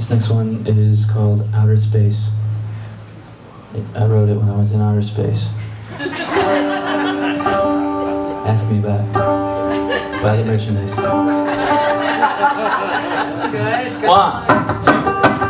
This next one is called Outer Space. I wrote it when I was in outer space. Ask me about it. Buy the merchandise. Good. 1, 2.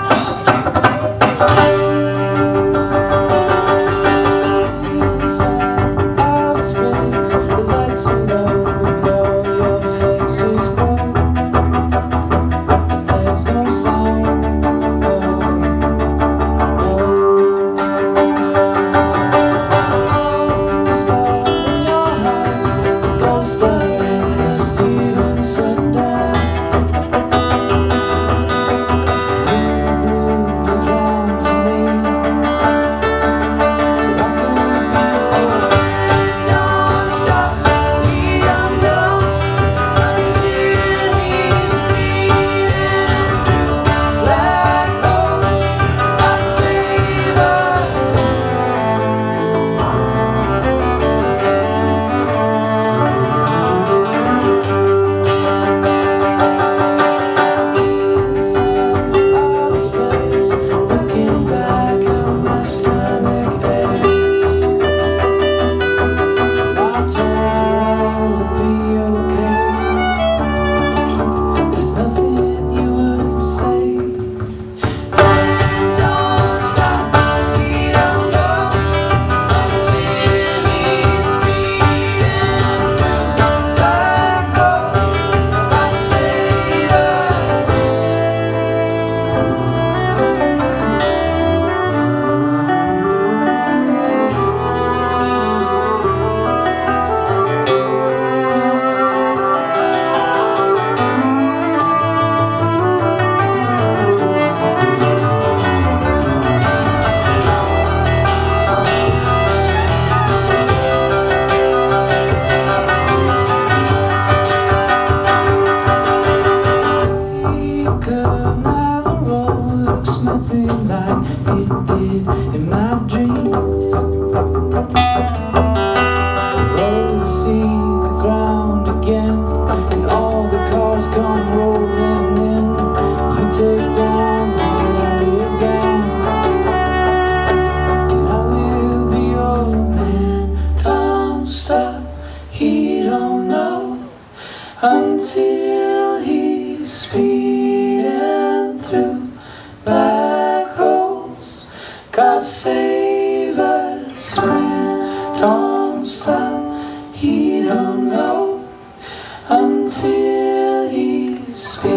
In my dream, roll to see the ground again, and all the cars come rolling in. You take down and I live down, and I will be your man. Don't stop, he don't know until he's speeding through black holes. God save us, man, don't stop, he don't know until he's speaking.